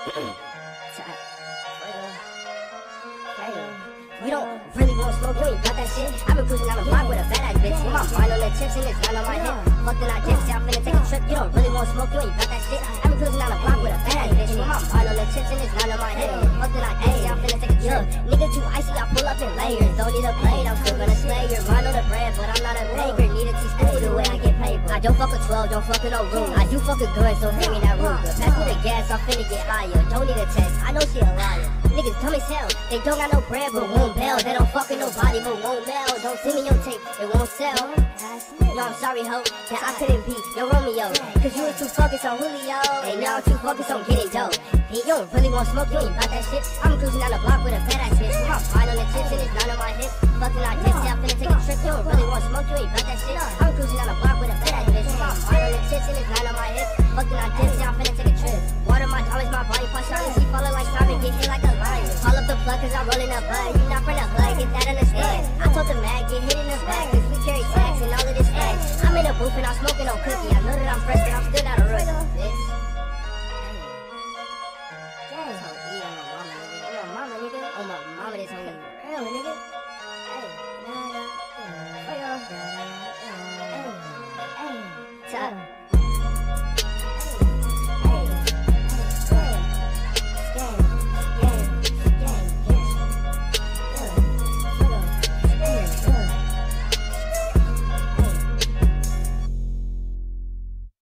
You don't really want smoke, you ain't got that shit. I've been cruising down the block with a bad ass bitch. With my mind on the chips and it's not on my hip. Fuck the night dip, say I'm finna take a trip. You don't really want smoke, you ain't got that shit. I've been cruising down the block with a bad ass bitch. With my mind on the chips and it's not on my hip. Fuck the night dip, say I'm finna take a trip. Nigga too icy, I pull up in layers. Don't need a blade, I'm still gonna slay your mind on the bread, but I'm not a baker. Need a teaspoon the way I get paid. I don't fuck with 12, don't fuck with no room. I do fuck with good, so hand me that room. Pass me the gas, I'm finna get higher. Don't need a test, I know she a liar. Niggas dumb as hell, they don't got no bread but won't bail. They don't fuck with nobody but won't mail. Don't send me your tape, it won't sell. Yo, I'm sorry ho, that I couldn't be your Romeo, cause you was too focused on Julio. And now I'm too focused on getting dope. Hey, you don't really want smoke, you ain't about that shit. I'm cruising down the block with a fat ass bitch. My pride on the chips and it's not on my hip. Fucking like this, yeah, I'm finna take a trip. You don't really want smoke, you ain't about that shit. I'm cruising down the block with a fat ass bitch. My pride on the chips and it's not on my hip. Fucking like this, yeah, I'm finna take a trip. Water my dollars, my body part shot, and she falling like slime and get hit like a lion. Call up the plug cause I'm rolling up bud. You not from the hood, get that understood. I told the mag, get hit in the back, cause we carry tax and all of this facts. I'm in a booth and I'm smoking on cookie. I know that I'm fresh, but I'm still not a rookie, bitch. Damn, so eat on my mama, nigga. On my mama, nigga. On my mama, this homie real, nigga. Hey, hey, top.